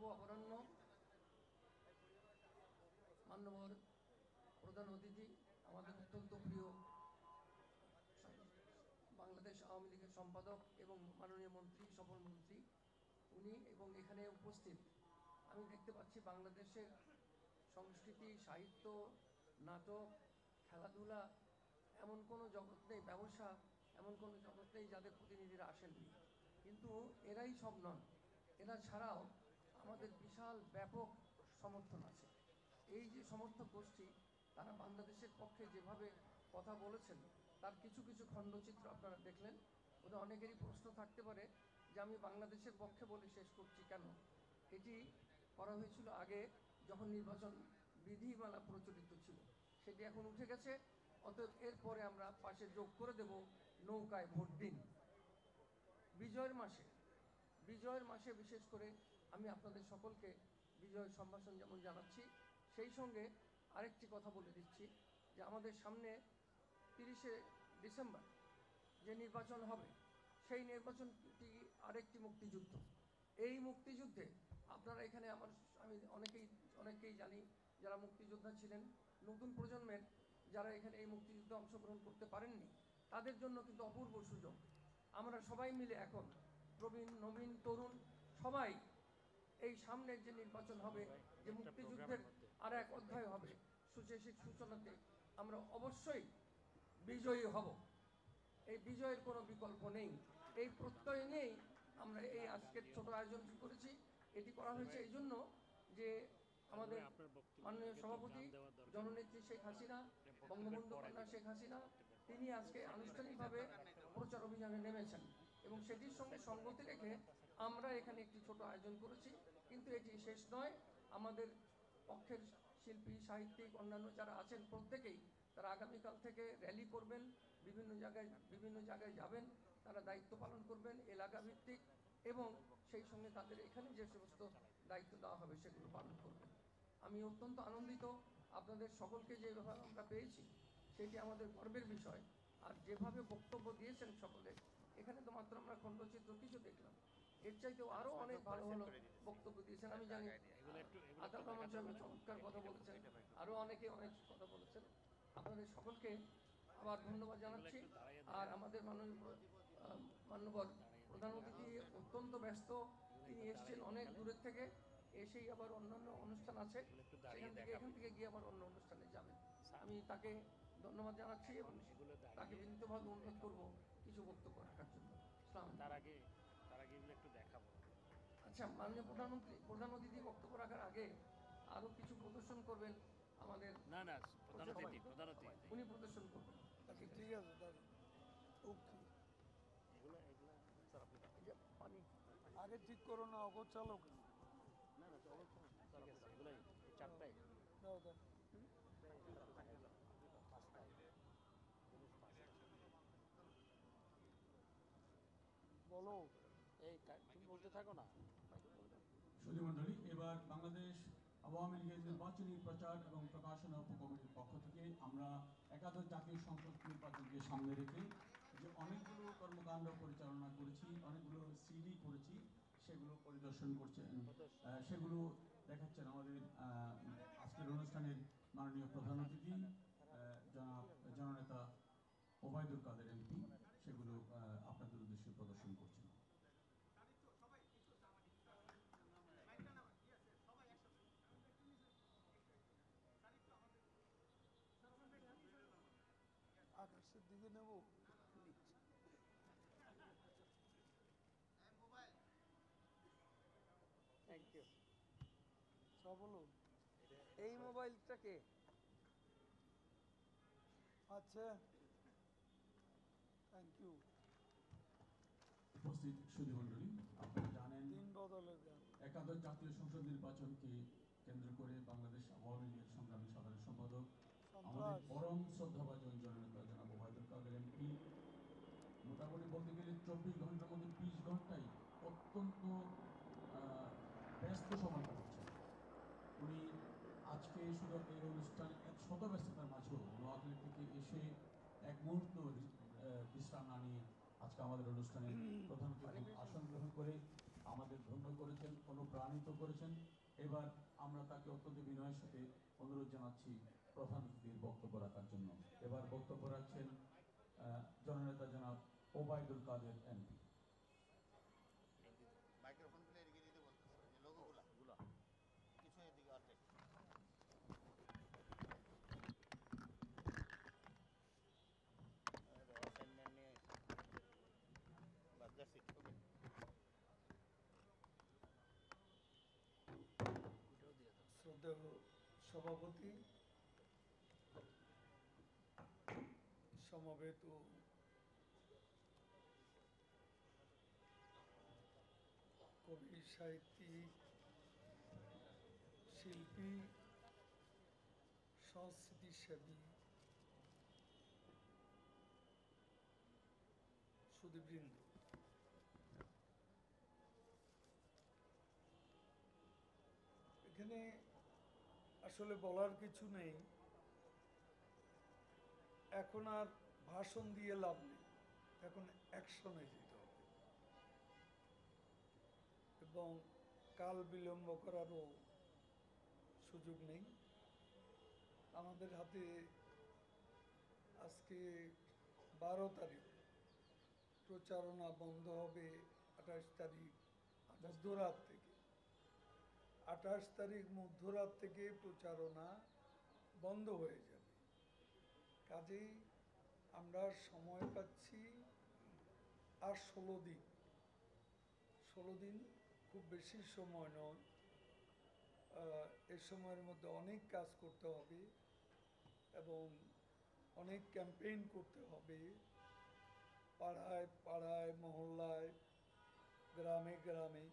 অপরাহ্ন মান্যবর প্রধান অতিথি, আমাদের অত্যন্ত প্রিয় বাংলাদেশ আওয়ামী লীগের সম্পাদক এবং মাননীয় মন্ত্রী, সফল মন্ত্রী উনি, এবং এখানে উপস্থিত আমি দেখতে পাচ্ছি বাংলাদেশের সংস্কৃতি, সাহিত্য, নাটক, খেলাধুলা, এমন কোনো জগৎ নেই, ব্যবসা, এমন কোনো জগৎ নেই যাদের প্রতিনিধিরা আসেননি। কিন্তু এরাই সব নন, এরা ছাড়াও আমাদের বিশাল ব্যাপক সমর্থন আছে। এই যে সমর্থক গোষ্ঠী, তারা বাংলাদেশের পক্ষে যেভাবে কথা বলেছেন তার কিছু কিছু খণ্ডচিত্র আপনারা দেখলেন। ওদের অনেকেরই প্রশ্ন থাকতে পারে যে আমি বাংলাদেশের পক্ষে বলে শেষ করছি কেন। এটি করা হয়েছিল আগে, যখন নির্বাচন বিধিমালা প্রচলিত ছিল, সেটি এখন উঠে গেছে। অতএব এরপরে আমরা পাশে যোগ করে দেব নৌকায় ভোট দিন। বিজয়ের মাসে বিশেষ করে আমি আপনাদের সকলকে বিজয় সম্ভাষণ যেমন জানাচ্ছি, সেই সঙ্গে আরেকটি কথা বলে দিচ্ছি যে আমাদের সামনে 30শে ডিসেম্বর যে নির্বাচন হবে, সেই নির্বাচনটি আরেকটি মুক্তিযুদ্ধ। এই মুক্তিযুদ্ধে আপনারা এখানে আমি অনেকেই জানি যারা মুক্তিযোদ্ধা ছিলেন, নতুন প্রজন্মের যারা এখানে এই মুক্তিযুদ্ধে অংশগ্রহণ করতে পারেননি, তাদের জন্য কিন্তু অপূর্ব সুযোগ। আমরা সবাই মিলে এখন প্রবীণ, নবীন, তরুণ সবাই এই সামনের যে নির্বাচন হবে, যে মুক্তিযুদ্ধের আর এক অধ্যায় হবে, সুশেষিত সূচনাতে আমরা অবশ্যই বিজয়ী হব। এই বিজয়ের কোনো বিকল্প নেই। এই প্রত্যয় নিয়েই আমরা এই আজকের ছোট আয়োজন করেছি। এটি করা হয়েছে এই জন্য যে আমাদের মাননীয় সভাপতি জননেত্রী শেখ হাসিনা, বঙ্গবন্ধু কন্যা শেখ হাসিনা, তিনি আজকে আনুষ্ঠানিকভাবে প্রচার অভিযানে নেমেছেন, এবং সেটির সঙ্গে সঙ্গতি রেখে আমরা এখানে একটি ছোট আয়োজন করেছি। কিন্তু এটি শেষ নয়। আমাদের পক্ষের শিল্পী, সাহিত্যিক, অন্যান্য যারা আছেন প্রত্যেকেই তারা আগামীকাল থেকে র্যালি করবেন, বিভিন্ন জায়গায় যাবেন, তারা দায়িত্ব পালন করবেন এলাকা ভিত্তিক, এবং সেই সঙ্গে তাদের এখানে যে সমস্ত দায়িত্ব দেওয়া হবে সেগুলো পালন করবেন। আমি অত্যন্ত আনন্দিত, আপনাদের সকলকে যেভাবে আমরা পেয়েছি সেটি আমাদের গর্বের বিষয়। আর যেভাবে বক্তব্য দিয়েছেন সকলে, এখানে তো মাত্র আমরা খণ্ডচিত্র কিছু দেখলাম, এর চাইতেও আরও অনেক ভালো ভালো বক্তব্য দিয়েছেন। আমি জানি আতাউর রহমান সাহেব চমৎকার কথা বলেছেন, আরও অনেকে অনেক কথা বলেছেন। আপনাদের সকলকে আবার ধন্যবাদ জানাচ্ছি। আর আমাদের মাননীয় প্রধান অতিথি অত্যন্ত ব্যস্ত, তিনি এসছেন অনেক দূরের থেকে, এসেই আবার অন্যান্য অনুষ্ঠান আছে, এখান থেকে গিয়ে আবার অন্য অনুষ্ঠানে যাবেন। আমি তাকে ধন্যবাদ জানাচ্ছি এবং তাকে বিনীতভাবে অনুরোধ করব কিছু বক্তব্য রাখার জন্য। তার আগে এগুলো একটু দেখাবো। আচ্ছা, মাননীয় প্রধান অতিথি বক্তব্য রাখার আগে আরও কিছু প্রদর্শন করবেন আমাদের। উনি প্রদর্শন করবেন। আচ্ছা, ঠিক আছে দাদা, ওকে। পানি আগে ঠিক করো না, অগো চালো কেন? চারটায় দাও দাও। বলো, এই তুমি বলতে থাকো না। সুধীমণ্ডলী, এবার বাংলাদেশ আওয়ামী লীগের নির্বাচনী প্রচার এবং প্রকাশনা উপকমিটির পক্ষ থেকে আমরা একাদশ জাতীয় সংসদ নির্বাচনকে সামনে রেখে যে অনেকগুলো কর্মকাণ্ড পরিচালনা করেছি, অনেকগুলো সিডি করেছি, সেগুলো পরিদর্শন করছেন, সেগুলো দেখাচ্ছেন আমাদের আজকের অনুষ্ঠানের মাননীয় প্রধান অতিথি জননেতা ওবায়দুল কাদের এমপি, সেগুলো আপনাদের উদ্দেশ্যে প্রদর্শন করছেন। আকাশের দিকে নেব। Thank you. সব বলো। এই মোবাইলটা কে? আচ্ছা, থ্যাংক ইউ। উপস্থিত সুধীমণ্ডলী, আপনারা জানেন দিন বদলের গান। একাদশ জাতীয় সংসদ নির্বাচনকে কেন্দ্র করে বাংলাদেশ আওয়ামী লীগের সংগ্রামী সাধারণ সম্পাদক আমাদের পরম শ্রদ্ধাভাজন জননেতা জনাব ওবায়দুল কাদের এমপি মোটামুটি বলতে গেলে 24 ঘন্টার মধ্যে 20 ঘন্টাই অত্যন্ত ব্যস্ত সময় কাটাচ্ছেন। উনি আজকে শুধু এই অনুষ্ঠান শত ব্যস্ততার মাঝেও নোয়াখালী থেকে এসে এক মুহূর্ত বিশ্রাম না নিয়ে আজকে আমাদের অনুষ্ঠানে প্রধান অতিথি আসন গ্রহণ করে আমাদের ধন্য করেছেন, অনুপ্রাণিত করেছেন। এবার আমরা তাকে অত্যন্ত বিনয়ের সাথে অনুরোধ জানাচ্ছি প্রধান অতিথির বক্তব্য রাখার জন্য। এবার বক্তব্য রাখছেন জননেতা জনাব ওবায়দুল কাদের এমপি। মাইক্রোফোনগুলো এদিকে দিতে বলতেছে, ওই যে লোগোগুলা কিছু এদিকে অর্ধেক অ্যাসাইনমেন্ট নিয়ে বাস দ্যাটস ইট ওকে। শ্রদ্ধেয় সভাপতি, সমবেত কবি, সাহিত্যিক, শিল্পী, সংস্কৃতিসেবী সুধীবৃন্দ, এখানে আসলে বলার কিছু নেই। এখন আর ভাষণ দিয়ে লাভ নেই, এখন অ্যাকশনে যেতে হবে এবং কাল বিলম্ব করারও সুযোগ নেই। আমাদের হাতে আজকে 12 তারিখ, প্রচারণা বন্ধ হবে 28 তারিখ মধ্যরাত থেকে। 28 তারিখ মধ্যরাত থেকে প্রচারণা বন্ধ হয়ে যাবে। কাজেই আমরা সময় পাচ্ছি আর 16 দিন। 16 দিন খুব বেশি সময় নয়। এ সময়ের মধ্যে অনেক কাজ করতে হবে এবং অনেক ক্যাম্পেইন করতে হবে। পাড়ায় পাড়ায়, মহল্লায়, গ্রামে গ্রামে,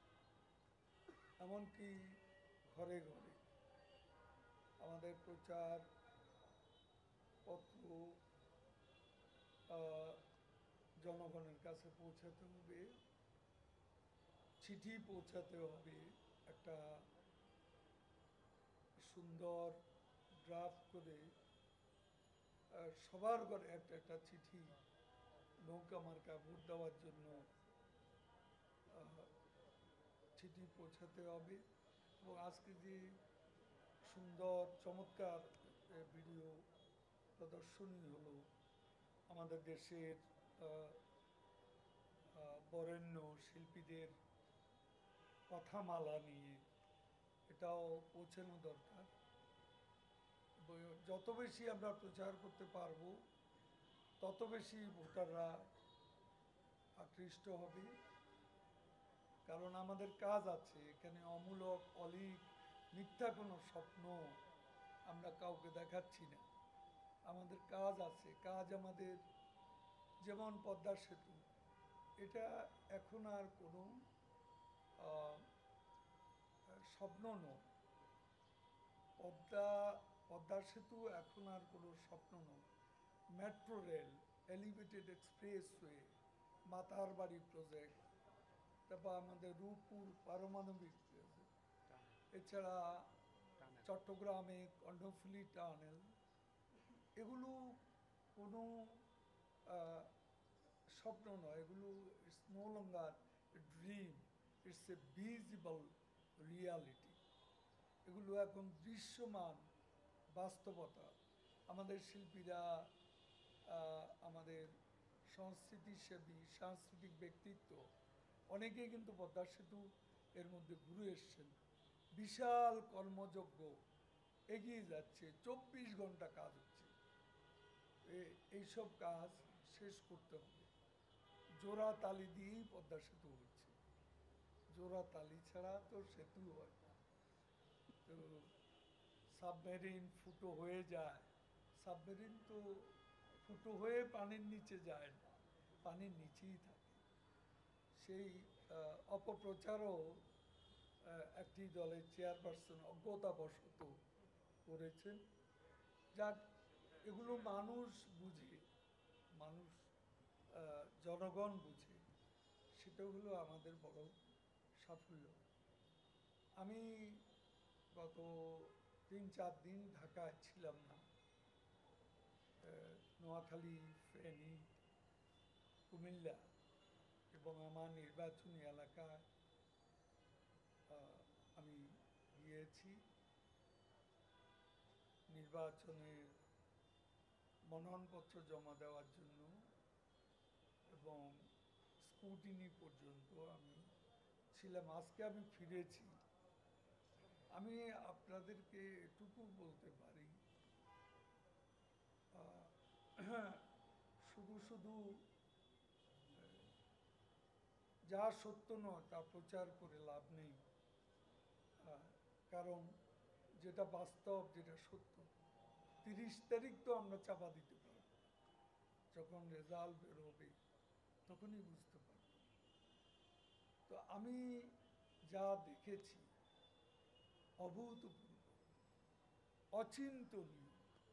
এমনকি ঘরে ঘরে আমাদের প্রচার পত্র জনগণের কাছে পৌঁছাতে হবে, চিঠি পৌঁছাতে হবে। একটা সুন্দর ড্রাফট করে সবার ঘরে একটা একটা চিঠি নৌকা মার্কা ভোট দেওয়ার জন্য চিঠি পৌঁছাতে হবে। এবং আজকে যে সুন্দর চমৎকার ভিডিও প্রদর্শনী হলো আমাদের দেশের বরেণ্য শিল্পীদের কথামালা নিয়ে, এটাও পৌঁছানো দরকার। যত বেশি আমরা প্রচার করতে পারবো তত বেশি ভোটাররা আকৃষ্ট হবে। কারণ আমাদের কাজ আছে এখানে, অমূলক অলীক মিথ্যা কোনো স্বপ্ন আমরা কাউকে দেখাচ্ছি না। আমাদের কাজ আছে, কাজ আমাদের যেমন পদ্মা সেতু, এটা এখন আর কোনো স্বপ্ন নয়। পদ্মা সেতু এখন আর কোনো স্বপ্ন নয়। Metro rail, elevated expressway, Matarbari project, তারপর আমাদের রূপপুর পারমাণবিক প্রজেক্ট, এছাড়া চট্টগ্রামে কর্ণফুলী টানেল, এগুলো কোনো স্বপ্ন নয়। এগুলো it's no longer dream, it's a visible reality. এগুলো এখন দৃশ্যমান বাস্তবতা। আমাদের শিল্পীরা, আমাদের সংস্কৃতিসেবী, সাংস্কৃতিক ব্যক্তিত্ব অনেকেই কিন্তু পদ্মা সেতু এর মধ্যে ঘুরে এসছেন। বিশাল কর্মযজ্ঞ এগিয়ে যাচ্ছে, 24 ঘন্টা কাজ হচ্ছে। এইসব কাজ শেষ করতে হবে। জোড়া তালি দিয়েই পদ্মা সেতু হচ্ছে, জোড়া তালি ছাড়া তো সেতু হয় না। তো সাবমেরিন ফুটো হয়ে যায়, সাবমেরিন তো ফুটো হয়ে পানির নিচে যায় না, পানির নিচেই থাকে। সেই অপপ্রচারও একটি দলের চেয়ারপারসন অজ্ঞতাবশত করেছেন। যাক, এগুলো মানুষ বুঝে, মানুষ জনগণ বুঝে, সেটা হলো আমাদের বড় সাফল্য। আমি গত 3-4 দিন ঢাকায় ছিলাম না। নোয়াখালী, ফেনী, কুমিল্লা এবং আমার নির্বাচনী এলাকা গিয়েছি নির্বাচনের মনোনয়নপত্র জমা দেওয়ার জন্য, এবং স্কুটিনি পর্যন্ত আমি ছিলাম। আজকে আমি ফিরেছি। আমি আপনাদেরকে এটুকু বলতে পারি, শুধু শুধু যা সত্য নয় তা প্রচার করে লাভ নেই। কারণ যেটা বাস্তব, যেটা সত্য, 30 তারিখ তো আমরা চাপা দিতে পারব না। যখন রেজাল্ট বেরোবে তখনই বুঝতে পারব। তো আমি যা দেখেছি অভূতপূর্ব, অচিন্তনীয়,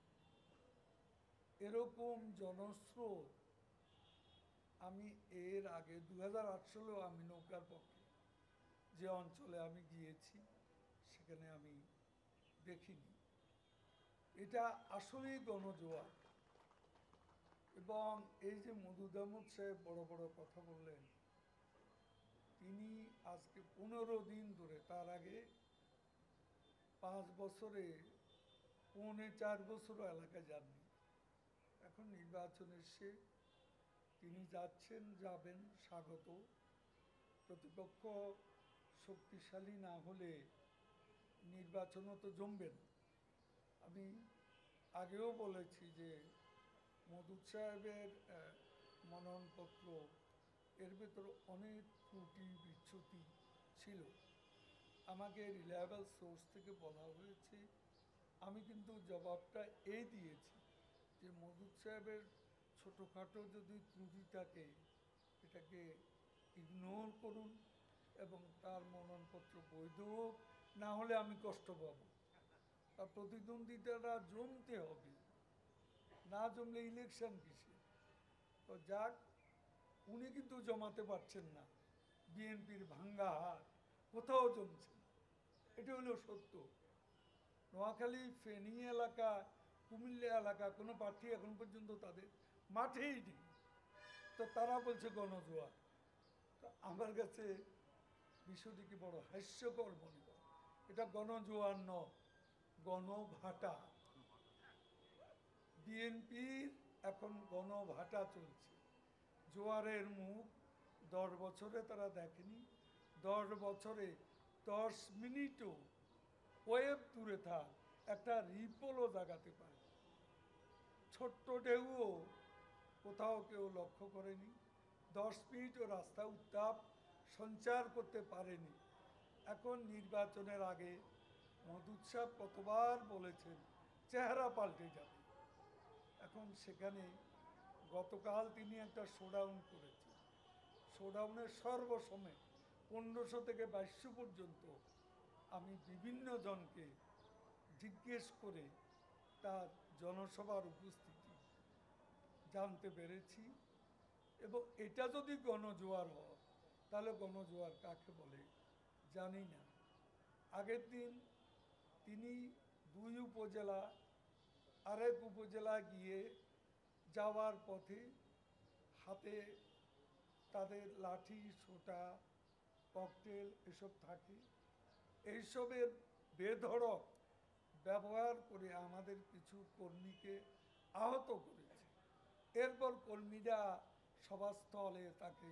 এরকম জনস্রোত আমি এর আগে 2008 সালেও আমি নৌকার পক্ষে যে অঞ্চলে আমি গিয়েছি সেখানে আমি দেখিনি। এটা আসলেই গণজোয়ার। এবং এই যে মওদুদ আহমদ সাহেব বড় বড় কথা বললেন, তিনি আজকে 15 দিন ধরে, তার আগে 5 বছরে 4.25 বছরও এলাকায় যাননি। এখন নির্বাচন এসে তিনি যাচ্ছেন, যাবেন, স্বাগত। প্রতিপক্ষ শক্তিশালী না হলে নির্বাচনও তো জমবে না। আমি আগেও বলেছি যে মওদুদ সাহেবের মনোনয়নপত্র, এর ভেতর অনেক ত্রুটি বিচ্যুতি ছিল। আমাকে রিলায়েবল সোর্স থেকে বলা হয়েছে, আমি কিন্তু জবাবটা এই দিয়েছি যে মওদুদ সাহেবের ছোটোখাটো যদি ত্রুটি থাকে এটাকে ইগনোর করুন, এবং তার মনোনয়নপত্র বৈধ হোক, না হলে আমি কষ্ট পাব। আর প্রতিদ্বন্দ্বিতারা জমতে হবে, না জমলে ইলেকশন কিসে? তো যাক, উনি কিন্তু জমাতে পারছেন না। বিএনপির ভাঙ্গা হাত কোথাও জমছে না, এটা হলো সত্য। নোয়াখালী, ফেনী এলাকা, কুমিল্লা এলাকা কোনো প্রার্থী এখন পর্যন্ত তাদের মাঠেই নেই। তো তারা বলছে গণজোয়ার। তো আমার কাছে বিষয়টিকে বড় হাস্যকর মনে হয়। এটা গণজোয়ার নয়, গণভাটা। বিএনপির এখন গণভাটা চলছে। জোয়ারের মুখ 10 বছরে তারা দেখেনি। 10 বছরে 10 মিনিটও ওয়েব দূরে থাক, একটা রিপলও জাগাতে পারে। ছোট্ট ঢেউও কোথাও কেউ লক্ষ্য করেনি। 10 মিনিটও রাস্তা উত্তাপ সঞ্চার করতে পারেনি। এখন নির্বাচনের আগে মওদুদ সাহেব কতবার বলেছেন চেহারা পাল্টে যাবে। এখন সেখানে গতকাল তিনি একটা শোডাউন করেছেন। শোডাউনের সর্বসময় 1500 থেকে 2200 পর্যন্ত আমি বিভিন্ন জনকে জিজ্ঞেস করে তার জনসভার উপস্থিতি জানতে পেরেছি। এবং এটা যদি গণজোয়ার হয় তাহলে গণজোয়ার কাকে বলে জানি না। আগের দিন তিনি 2 উপজেলা, আরেক উপজেলা গিয়ে যাওয়ার পথে হাতে তাদের লাঠি, সোটা, ককটেল এসব থাকে। এইসবের বেধড়ক ব্যবহার করে আমাদের কিছু কর্মীকে আহত করেছে। এরপর কর্মীরা সভাস্থলে তাকে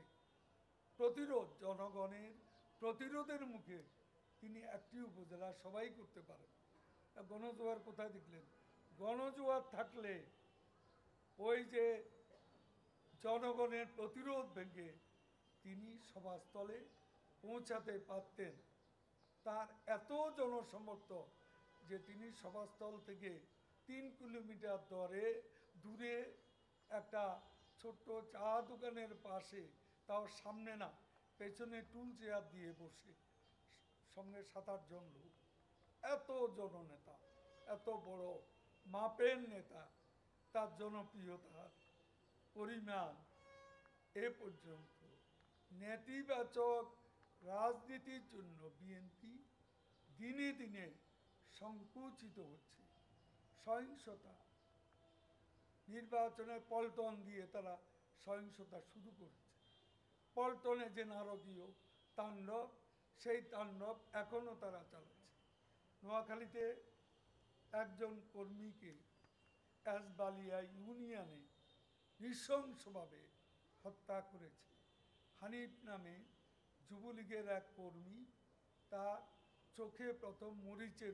জনগণের প্রতিরোধের মুখে তিনি একটি উপজেলা সবাই করতে পারেন। গণজোয়ার কোথায় দেখলেন? গণজোয়ার থাকলে ওই যে জনগণের প্রতিরোধ ভেঙে তিনি সভাস্থলে পৌঁছাতে পারতেন। তার এত জনসমর্থন যে তিনি সভাস্থল থেকে 3 কিলোমিটার দূরে একটা ছোট্ট চা দোকানের পাশে, তাও সামনে না, পেছনে টুল চেয়ার দিয়ে বসে, সঙ্গে 7-8 জন লোক, এত জননেতা, এত বড় মাপের নেতা, তার জনপ্রিয়তার পরিমাণ এ পর্যন্ত। নেতিবাচক রাজনীতির জন্য বিএনপি দিনে দিনে সংকুচিত হচ্ছে। সহিংসতা, নির্বাচনে পল্টন দিয়ে তারা সহিংসতা শুরু করেছে। পল্টনে যে নারকীয় তাণ্ডব, সেই তাণ্ডব এখনও তারা চালাচ্ছে। নোয়াখালীতে একজন কর্মীকে এসবালিয়া ইউনিয়নে নৃশংসভাবে হত্যা করেছে। হানিফ নামে যুবলীগের এক কর্মী, তার চোখে প্রথম মরিচের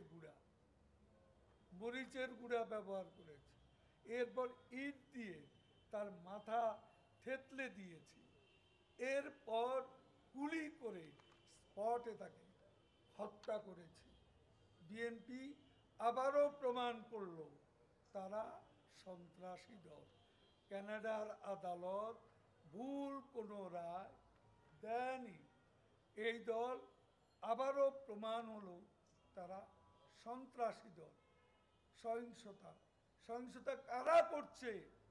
গুঁড়া ব্যবহার করেছে, এরপর ইট দিয়ে তার মাথা থেতলে দিয়েছে, এরপর গুলি করে স্পটে তাকে হত্যা করেছে। বিএনপি আবারও প্রমাণ করল তারা সন্ত্রাসী দল। কানাডার আদালত ভুল কোনো রায় দেয়নি। এই দল আবারও প্রমাণ হলো তারা সন্ত্রাসী দল। সহিংসতা কারা করছে?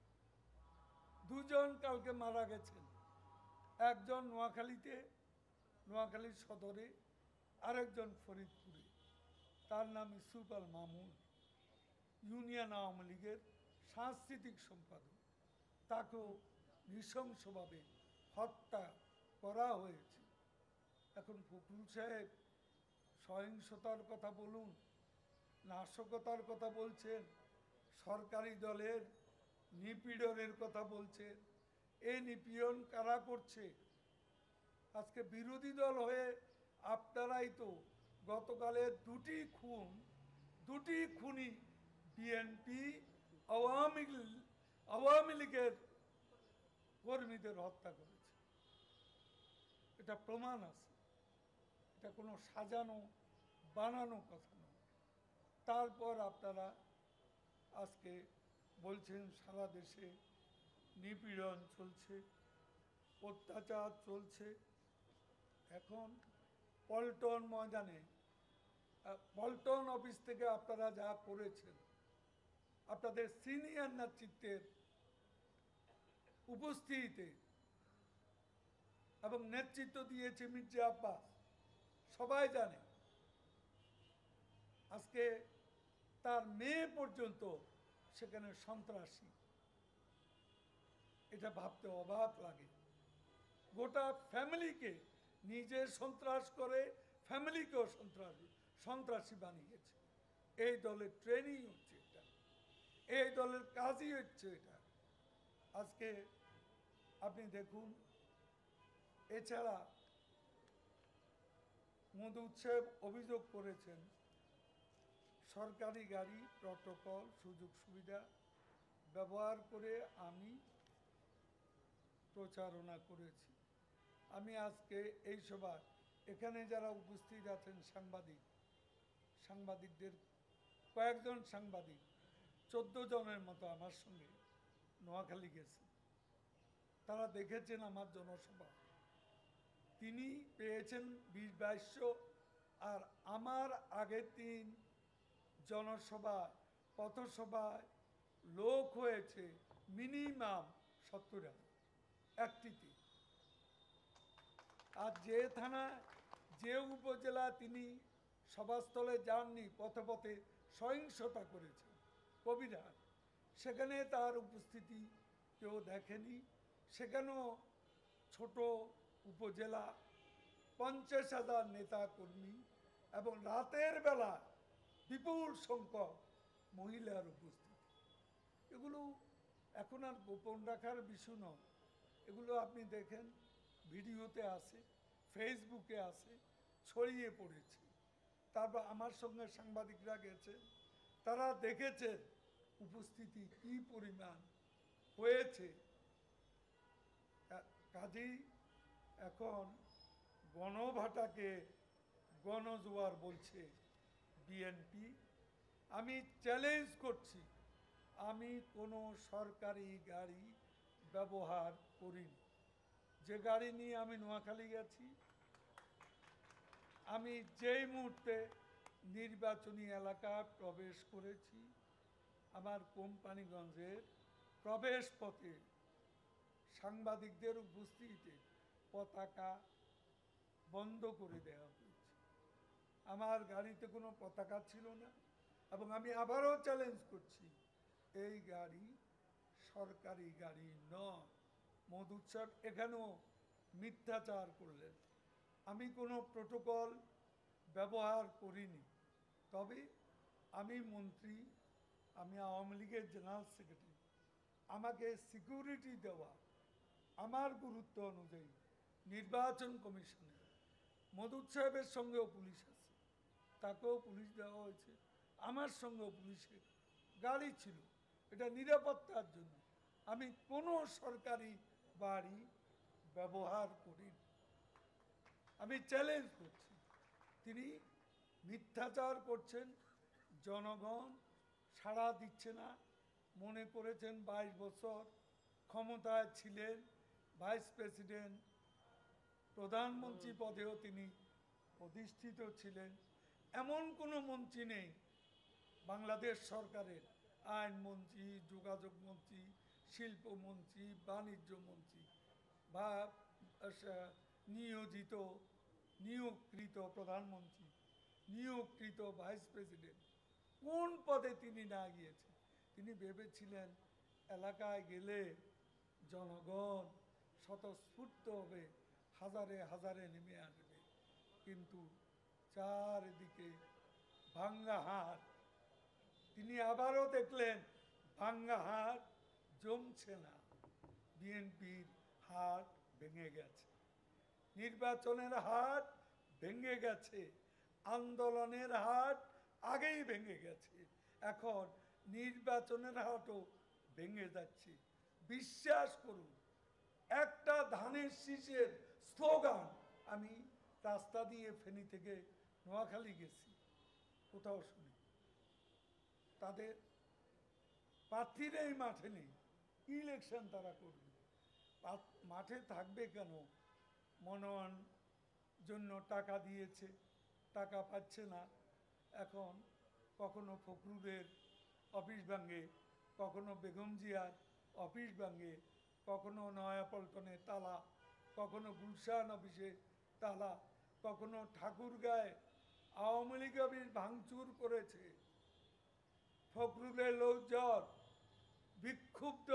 দুজন কালকে মারা গেছেন, একজন নোয়াখালী সদরে, আরেকজন ফরিদপুরে। তার নাম ইউসুফ আল মামুন, ইউনিয়ন আওয়ামী লীগের সাংস্কৃতিক সম্পাদক। তাকেও নৃশংসভাবে হত্যা করা হয়েছে। এখন ফখরুল সাহেব সহিংসতার কথা বলুন, নাশকতার কথা বলছেন, সরকারি দলের নিপীড়নের কথা বলছেন। এই নিপীড়ন কারা করছে? আজকে বিরোধী দল হয়ে আপনারাই তো গতকালের দুটি খুনি বিএনপি আওয়ামী লীগের কর্মীদের হত্যা করেছে। এটা প্রমাণ আছে, এটা কোনো সাজানো বানানো কথা নয়। তারপর আপনারা আজকে বলছেন সারা দেশে নিপীড়ন চলছে, অত্যাচার চলছে। এখন পল্টন ময়দানে, পল্টন অফিস থেকে আপনারা যা করেছেন, আপনাদের সিনিয়র নেতৃত্বের উপস্থিতিতে, এবং নেতৃত্ব দিয়েছে মির্জা আব্বাস, সবাই জানে। আজকে তার মেয়ে পর্যন্ত সেখানে সন্ত্রাসী, এটা ভাবতে অবাক লাগে। গোটা ফ্যামিলিকে নিজে সন্ত্রাস করে ফ্যামিলিকেও সন্ত্রাসী বানিয়েছে। এই দলের ট্রেনিং হচ্ছে এটা, এই দলের কাজই হচ্ছে এটা। আজকে আপনি দেখুন, এছাড়া মধু উৎসব অভিযোগ করেছেন সরকারি গাড়ি, প্রটোকল, সুযোগ সুবিধা ব্যবহার করে আমি প্রচারণা করেছি। আমি আজকে এই সভা, এখানে যারা উপস্থিত আছেন সাংবাদিকদের কয়েকজন সাংবাদিক 14 জনের মতো আমার সঙ্গে নোয়াখালী গেছে। তারা দেখেছেন আমার জনসভা, তিনি পেয়েছেন 20-2200, আর আমার আগের দিন জনসভায়, পথসভায় লোক হয়েছে মিনিমাম 70,000 একটিতে। আর যে থানা, যে উপজেলা তিনি সভাস্থলে যাননি, পথে পথে সহিংসতা করেছেন কবিরহাট, সেখানে তার উপস্থিতি কেউ দেখেনি। সেখানেও ছোট উপজেলা, 50,000 নেতা কর্মী এবং রাতের বেলা বিপুল সংখ্যক মহিলার উপস্থিতি। এগুলো এখন আর গোপন রাখার বিষয় নয়, এগুলো আপনি দেখেন ভিডিওতে আছে, ফেসবুকে আছে, ছড়িয়ে পড়েছে। তারপর আমার সঙ্গে সাংবাদিকরা গেছে, তারা দেখেছেন উপস্থিতি কি পরিমাণ হয়েছে। কাজেই এখন গণভাটাকে গণজোয়ার বলছে বিএনপি। আমি চ্যালেঞ্জ করছি, আমি কোনো সরকারি গাড়ি ব্যবহার করিনি। যে গাড়ি নিয়ে আমি নোয়াখালী গেছি, আমি যেই মুহূর্তে নির্বাচনী এলাকায় প্রবেশ করেছি, আমার কোম্পানিগঞ্জের প্রবেশ পথে সাংবাদিকদের উপস্থিতিতে পতাকা বন্ধ করে দেওয়া হয়েছে। আমার গাড়িতে কোনো পতাকা ছিল না, এবং আমি আবারও চ্যালেঞ্জ করছি, এই গাড়ি সরকারি গাড়ি নয়। মধু উৎসব এখানেও মিথ্যাচার করলেন। আমি কোনো প্রোটোকল ব্যবহার করিনি, তবে আমি মন্ত্রী, আমি আওয়ামী লীগের জেনারেল সেক্রেটারি, আমাকে সিকিউরিটি দেওয়া আমার গুরুত্ব অনুযায়ী নির্বাচন কমিশনে মদুদ সাহেবের সঙ্গেও পুলিশ আছে, তাকেও পুলিশ দেওয়া হয়েছে, আমার সঙ্গেও পুলিশের গাড়ি ছিল, এটা নিরাপত্তার জন্য। আমি কোনো সরকারি বাড়ি ব্যবহার করি না। আমি চ্যালেঞ্জ করছি, তিনি মিথ্যাচার করছেন, জনগণ সাড়া দিচ্ছে না, মনে করেছেন 22 বছর ক্ষমতায় ছিলেন, ভাইস প্রেসিডেন্ট, প্রধানমন্ত্রী পদেও তিনি অধিষ্ঠিত ছিলেন। এমন কোনো মন্ত্রী নেই বাংলাদেশ সরকারের, আইনমন্ত্রী, যোগাযোগ মন্ত্রী, শিল্পমন্ত্রী, বাণিজ্য মন্ত্রী বা নিয়োগকৃত প্রধানমন্ত্রী, নিয়োগকৃত ভাইস প্রেসিডেন্ট, কোন পদে তিনি না গিয়েছেন। তিনি ভেবেছিলেন এলাকায় গেলে জনগণ স্বতঃস্ফূর্ত হবে, হাজারে হাজারে নেমে আসবে, কিন্তু চারিদিকে ভাঙ্গা হাট। তিনি আবারও দেখলেন ভাঙ্গা হাট জমছে না, বিএনপির হাট ভেঙে গেছে, নির্বাচনের হাট ভেঙে গেছে, আন্দোলনের হাট আগেই ভেঙে গেছে, এখন নির্বাচনের হাটও ভেঙে যাচ্ছে। বিশ্বাস করুন, একটা ধানের শীষের স্লোগান, আমি রাস্তা দিয়ে ফেনী থেকে নোয়াখালী গেছি, কোথাও শুনি তাদের প্রার্থীরাই মাঠে নেই, কি ইলেকশন তারা করবে, মাঠে থাকবে কেন? মনোনয়ন জন্য টাকা দিয়েছে, টাকা পাচ্ছে না। এখন কখনো ফখরুলের অফিস ভাঙে, কখনো বেগম জিয়ার অফিস ভাঙে, কখনো নয়াপল্টনে তালা, কখনো গুলশান অফিসে তালা, কখনো ঠাকুরগাঁয়ে আওয়ামী লীগ অফিস ভাঙচুর করেছে। ফখরুলের লোকজন, বিক্ষুব্ধ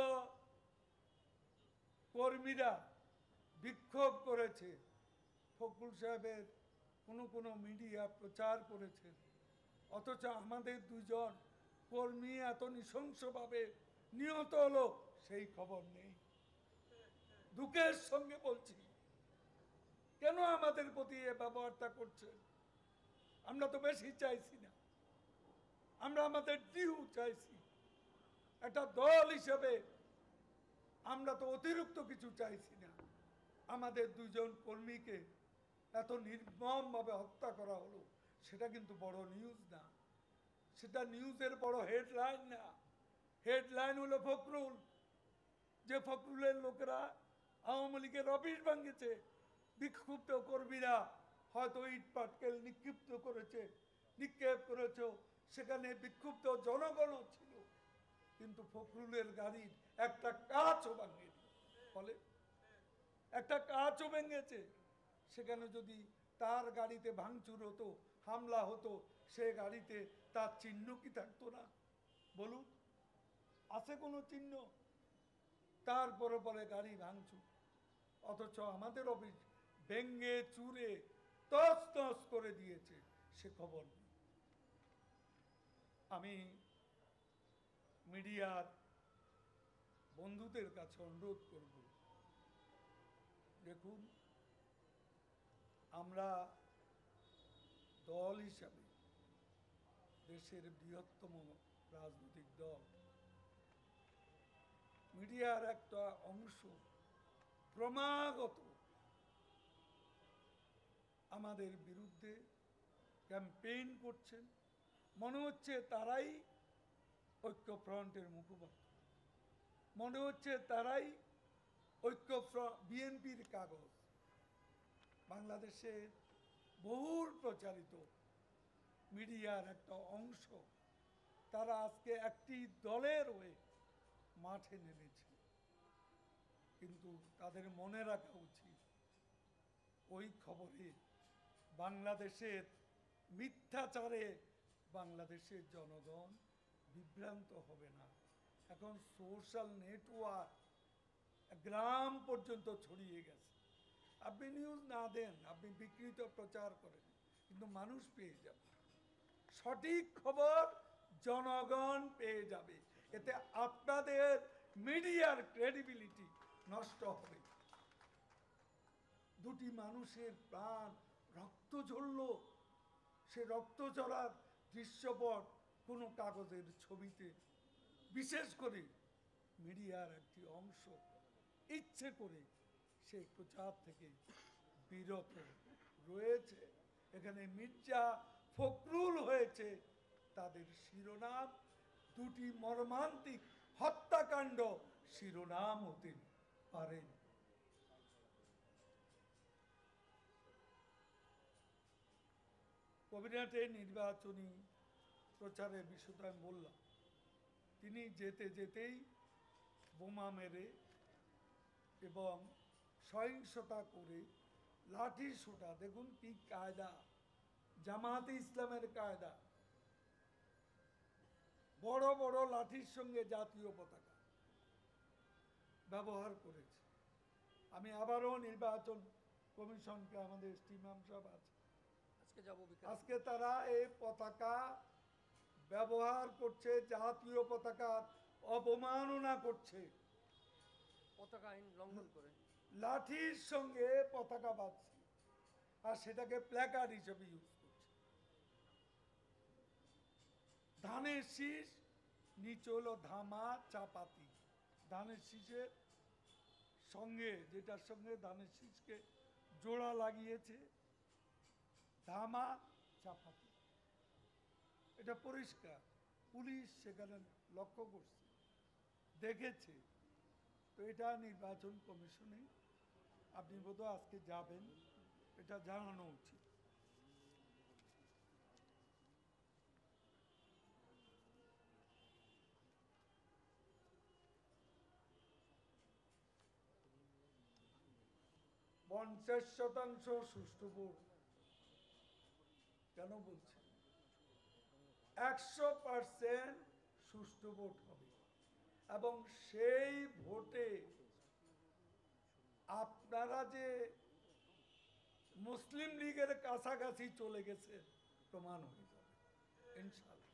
কর্মীরা বিক্ষোভ করেছে, ফখরুল সাহেবের কোনো মিডিয়া প্রচার করেছেন, অথচ আমাদের দুজন কর্মী এত নৃশংসভাবে নিহত হলো সেই খবর নেই। দুঃখের সঙ্গে বলছি, কেন আমাদের প্রতি এ ব্যবহারটা করছেন? আমরা তো বেশি চাইছি না, আমরা আমাদের ডিউ চাইছি, একটা দল হিসেবে আমরা তো অতিরিক্ত কিছু চাইছি না। আমাদের দুজন কর্মীকে এত নির্মমভাবে হত্যা করা হলো, সেটা কিন্তু বড় নিউজ না, সেটা নিউজের বড় হেডলাইন না। হেডলাইন হলো ফখরুল, যে ফখরুলের লোকেরা আওয়ামী লীগের অফিস ভাঙিয়েছে, বিক্ষুব্ধ কর্মীরা হয়তো ইট পাটকেল নিক্ষেপ করেছে, সেখানে বিক্ষুব্ধ জনগণও ছিল, কিন্তু ফখরুলের গাড়ির একটা কাঁচও ভাঙেনি, ফলে একটা কাঁচও ভেঙেছে। সেখানে যদি তার গাড়িতে ভাঙচুর হতো, হামলা হতো, সে গাড়িতে তার চিহ্ন কি থাকতো না? বলুন, আছে কোনো চিহ্ন? তারপরে পরে গাড়ি ভাঙচুর, অথচ আমাদের অফিস ভেঙ্গে চুরে তস তস করে দিয়েছে, সে খবর নেই। আমি মিডিয়ার বন্ধুদের কাছে অনুরোধ করব, দেখুন, আমরা দল হিসাবে দেশের বৃহত্তম রাজনৈতিক দল, মিডিয়ার একটা অংশ ক্রমাগত আমাদের বিরুদ্ধে ক্যাম্পেইন করছেন। মনে হচ্ছে তারাই ঐক্যফ্রন্টের মুখপাত্র, মনে হচ্ছে তারাই বিএনপির কাগজ। বাংলাদেশের বহুল প্রচারিত মিডিয়ার একটা অংশ, তারা আজকে একটি দলের হয়ে মাঠে নেমেছে, কিন্তু তাদের মনে রাখা উচিত, ওই খবরে বাংলাদেশের মিথ্যাচারে বাংলাদেশের জনগণ বিভ্রান্ত হবে না। এখন সোশ্যাল নেটওয়ার্ক গ্রাম পর্যন্ত ছড়িয়ে গেছে, আপনি নিউজ না দেন, আপনি বিকৃত প্রচার করেন, কিন্তু মানুষ পেয়ে যাবে। সঠিক খবর জনগণ পেয়ে যাবে। এতে আপনাদের মিডিয়ার ক্রেডিবিলিটি নষ্ট হবে। দুটি মানুষের প্রাণ, রক্ত ঝরল, সে রক্ত ঝরার দৃশ্যপট কোনো কাগজের ছবিতে, বিশেষ করে মিডিয়ার একটি অংশ ইচ্ছে করে সেই প্রচার থেকে বিরত রয়েছে। এখানে মির্জা ফখরুল হয়েছে তাদের শিরোনাম, দুটি মর্মান্তিক হত্যাকাণ্ড শিরোনাম হতে পারে। কবিরাটে নির্বাচনী প্রচারের বিষয়টা আমি বললাম, তিনি যেতে যেতেই বোমা মেরে এবং সহিংসতা করে লাঠি সোটা, দেখুন কি কায়দা, জামায়াতে ইসলামের কায়দা, বড় বড় লাঠির সঙ্গে জাতীয় পতাকা ব্যবহার করেছে। আমি আবারও নির্বাচন কমিশনকে, আমাদের ইমাম সাহেব আছে, আজকে যাব বিকালে। আজকে তারা এই পতাকা ব্যবহার করছে, জাতীয় পতাকার অবমাননা করছে, পতাকা আইন লঙ্ঘন করে লাঠির সঙ্গে পতাকা বাঁধছে আর সেটাকে প্ল্যাকার্ড হিসেবে ইউজ করছে। ধানের শীষ, নিচে হলো ধামা চাপাতি, ধানের শীষের সঙ্গে, যেটার সঙ্গে ধানের শীষকে জোড়া লাগিয়েছে, ধামা চাপাতি, এটা পরিষ্কার, পুলিশ সেখানে লক্ষ্য করছে, দেখেছে। তো এটা নির্বাচন কমিশনে আপনি বোধহয় আজকে যাবেন, এটা জানানো উচিত। পঞ্চাশ শতাংশ সুষ্ঠু ভোট কেন বলছে? 100% সুষ্ঠু ভোট হবে এবং সেই ভোটে আপনারা যে মুসলিম লীগের কাছাকাছি চলে গেছে প্রমাণ হয়ে যাবে ইনশাআল্লাহ।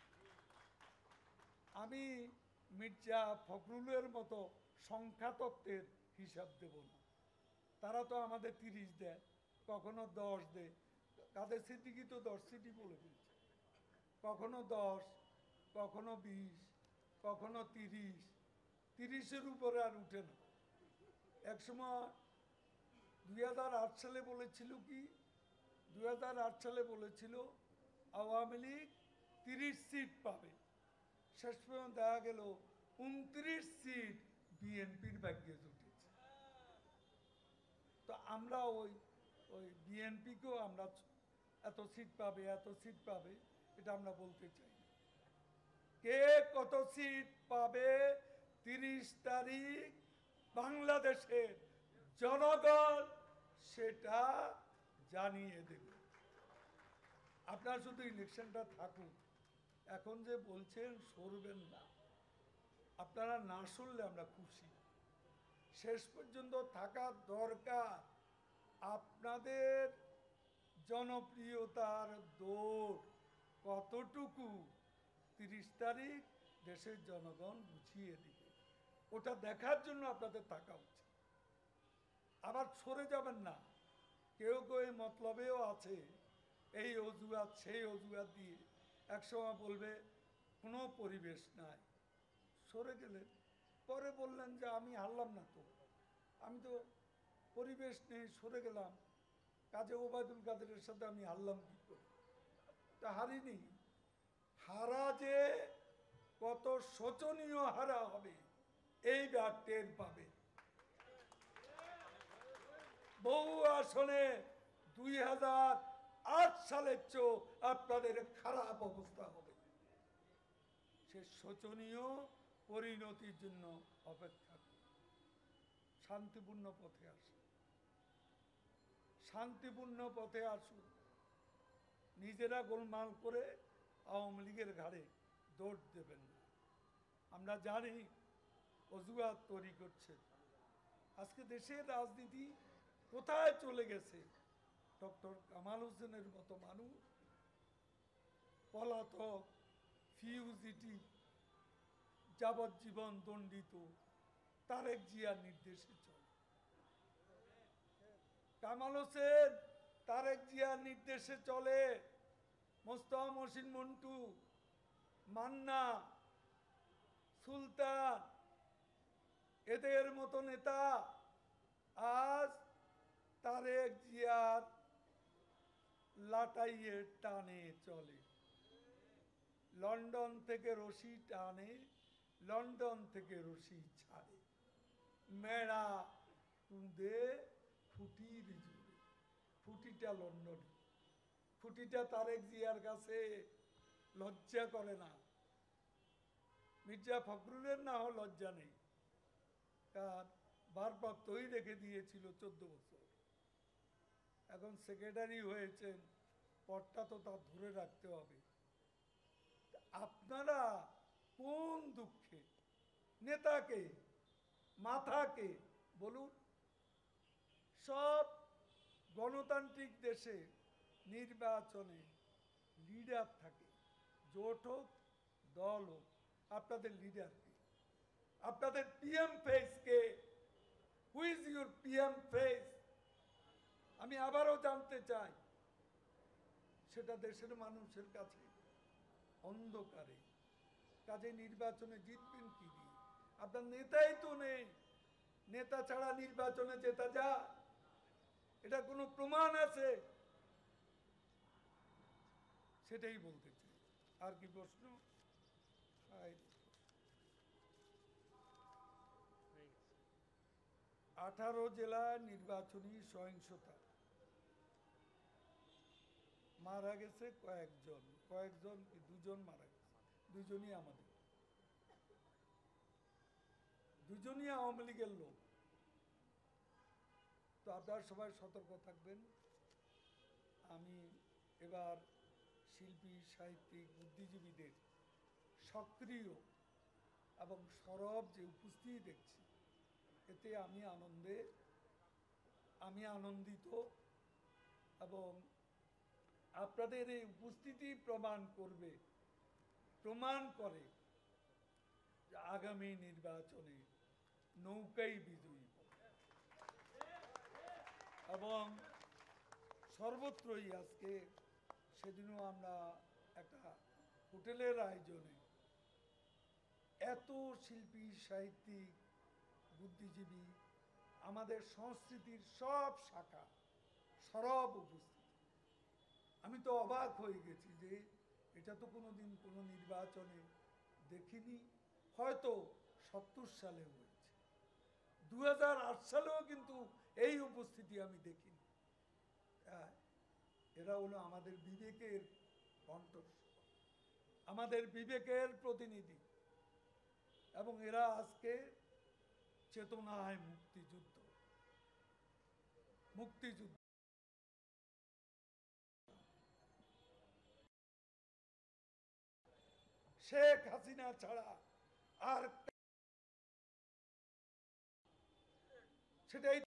আমি মির্জা ফখরুলের মতো সংখ্যা তত্ত্বের হিসাব দেব না, তারা তো আমাদের 30 দেয়, কখনো 10 দেয়, কাদের সিদ্দিকি তো 10 সিটি বলে ফেলছে, কখনো 10, কখনো 20, কখনো 30, 30-এর উপরে আর উঠে না। একসময় 2008 সালে বলেছিল কি, 2008 সালে বলেছিল আওয়ামী লীগ 30 সিট পাবে, শেষ পর্যন্ত দেখা গেল 29 সিট বিএনপির ভাগ্যে জুটেছে। তো আমরা ওই বিএনপিকেও আমরা এত সিট পাবে, এত সিট পাবে, এটা আমরা বলতে চাই না। কে কত সিট পাবে 30 তারিখ বাংলাদেশের জনগণ সেটা জানিয়ে দেবে। আপনার শুধু ইলেকশনটা থাকুক, এখন যে বলছেন সরবেন না, আপনারা না সরলে আমরা খুশি। শেষ পর্যন্ত থাকা দরকার। আপনাদের জনপ্রিয়তার দৌড় কতটুকু 30 তারিখ দেশের জনগণ বুঝিয়ে দিবে, ওটা দেখার জন্য আপনাদের থাকা উচিত। আবার সরে যাবেন না। কেউ কেউ এই মতলবেও আছে, এই অজুহাত সেই অজুহাত দিয়ে একসময় বলবে কোনো পরিবেশ নাই, সরে গেলেন, পরে বললেন যে আমি হারলাম না, তো আমি তো পরিবেশ নেই, সরে গেলাম, কাজে ওবায়দুল কাদেরের সাথে আমি হারলাম কি করে? তা হারিনি। হারা যে কত শোচনীয় হারা হবে এইবার টের পাবে। বহু আসনে 2008 সালের চেয়েও আপনাদের খারাপ অবস্থা হবে। সে শোচনীয় পরিণতির জন্য অপেক্ষা করুন। শান্তিপূর্ণ পথে আসুন, শান্তিপূর্ণ পথে আসুন। নিজেরা গোলমাল করে আওয়ামী লীগের ঘাড়ে দৌড় দেবেন না। আমরা জানি অজুহাত তৈরি করছে। আজকে দেশের রাজনীতি কোথায় চলে গেছে? ডক্টর কামাল হোসেনের মতো মানুষ পলাতক, ফিউজিটিভ, যাবজ্জীবন দণ্ডিত তারেক জিয়ার নির্দেশে চলে। কামাল হোসেন তারেক জিয়ার নির্দেশে চলে। মোস্তফা মহসিন মন্টু, মান্না, সুলতান, এদের মতো নেতা আজ তারেক জিয়ার লাটাইয়ের টানে চলে। লন্ডন থেকে রশি টানে, লন্ডন থেকে রশি ছাড়ে। মেড়া টুঁদে ফুটির জুড়ে, ফুটিটা লন্ডনে, ফুটিটা তারেক জিয়ার কাছে লজ্জা করে না। মির্জা ফখরুলের না হয় লজ্জা নেই, কার ভারপ্রাপ্তই রেখে দিয়েছিল 14 বছর, এখন সেক্রেটারি হয়েছেন, পদটা তো তার ধরে রাখতে হবে। আপনারা কোন দুঃখে নেতাকে, মাথাকে বলুন? সব গণতান্ত্রিক দেশে নির্বাচনে লিডার থাকে, জোট হোক দল হোক। আপনাদের লিডার কে? আপনাদের পিএম ফেস কে? Who is your PM face? আমি আবারও জানতে চাই। সেটা দেশের মানুষের কাছে অন্ধকারে। কাজে নির্বাচনে জিতবেন কি দিয়ে? আপনার নেতাই তো নেই। নেতা ছাড়া নির্বাচনে জেতা যায়? এটা কোনো প্রমাণ আছে? সেটাই বলতে চাই। আর কি প্রশ্ন? 18 জেলায় নির্বাচনী সহিংসতা, মারা গেছে কয়েকজন, কি 2 জন মারা গেছে। 2জনই আমাদের, 2জনই আওয়ামী লীগের লোক। তো আপনারা সবাই সতর্ক থাকবেন। আমি এবার শিল্পী, সাহিত্যিক, বুদ্ধিজীবীদের সক্রিয় এবং সরব যে উপস্থিতি দেখছি, এতে আমি আনন্দিত। এবং আপনাদের এই উপস্থিতি প্রমাণ করে যে আগামী নির্বাচনে নৌকাই বিজয়ী হবে। এবং সর্বত্রই আজকে, সেদিনও আমরা একটা হোটেলের আয়োজনে এত শিল্পী, সাহিত্যিক, বুদ্ধিজীবী, আমাদের সংস্কৃতির সব শাখা সরব উপস্থিত। আমি তো অবাক হয়ে গেছি যে এটা তো কোনোদিন কোনো নির্বাচনে দেখিনি। হয়তো 70 সালে হয়েছে, 2008 সালেও কিন্তু এই উপস্থিতি আমি দেখিনি। এরা হলো আমাদের বিবেকের কণ্ঠস্বর, আমাদের বিবেকের প্রতিনিধি। এবং এরা আজকে চেতনায় মুক্তিযুদ্ধ শেখ হাসিনা ছাড়া আর সেটাই